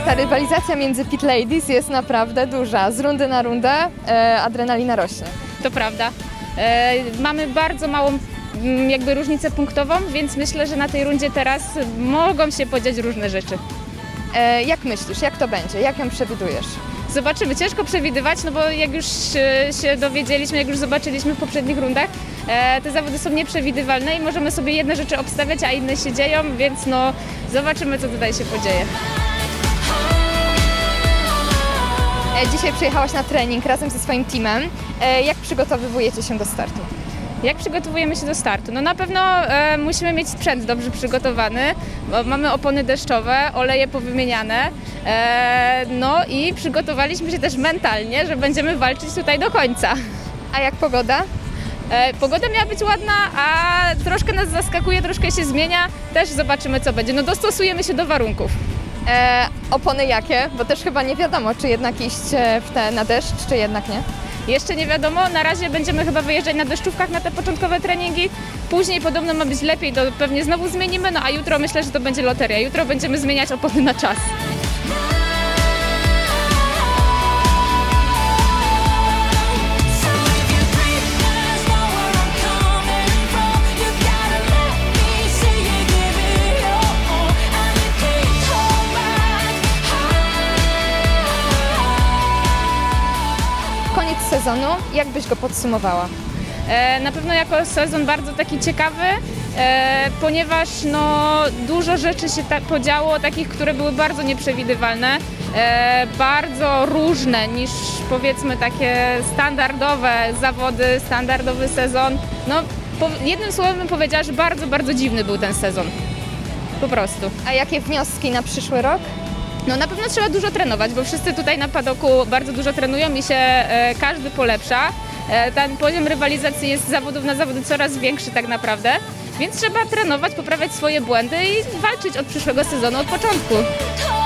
ta rywalizacja między Pit Ladies jest naprawdę duża. Z rundy na rundę adrenalina rośnie. To prawda. Mamy bardzo małą jakby różnicę punktową, więc myślę, że na tej rundzie teraz mogą się podziać różne rzeczy. Jak myślisz, jak to będzie? Jak ją przewidujesz? Zobaczymy. Ciężko przewidywać, no bo jak już się dowiedzieliśmy, jak już zobaczyliśmy w poprzednich rundach, te zawody są nieprzewidywalne i możemy sobie jedne rzeczy obstawiać, a inne się dzieją, więc no zobaczymy, co tutaj się podzieje. Dzisiaj przyjechałaś na trening razem ze swoim teamem. Jak przygotowujecie się do startu? Jak przygotowujemy się do startu? No na pewno musimy mieć sprzęt dobrze przygotowany, bo mamy opony deszczowe, oleje powymieniane, no i przygotowaliśmy się też mentalnie, że będziemy walczyć tutaj do końca. A jak pogoda? Pogoda miała być ładna, a troszkę nas zaskakuje, troszkę się zmienia, też zobaczymy, co będzie. No dostosujemy się do warunków. Opony jakie? Bo też chyba nie wiadomo, czy jednak iść na deszcz, czy jednak nie. Jeszcze nie wiadomo, na razie będziemy chyba wyjeżdżać na deszczówkach na te początkowe treningi, później podobno ma być lepiej, to pewnie znowu zmienimy, no a jutro myślę, że to będzie loteria. Jutro będziemy zmieniać opony na czas. Koniec sezonu, jak byś go podsumowała? Na pewno jako sezon bardzo taki ciekawy, ponieważ no, dużo rzeczy się podziało, takich, które były bardzo nieprzewidywalne, bardzo różne niż powiedzmy takie standardowe zawody, standardowy sezon. No, jednym słowem bym powiedziała, że bardzo, bardzo dziwny był ten sezon. Po prostu. A jakie wnioski na przyszły rok? No na pewno trzeba dużo trenować, bo wszyscy tutaj na padoku bardzo dużo trenują i się każdy polepsza. Ten poziom rywalizacji jest z zawodów na zawody coraz większy tak naprawdę, więc trzeba trenować, poprawiać swoje błędy i walczyć od przyszłego sezonu od początku.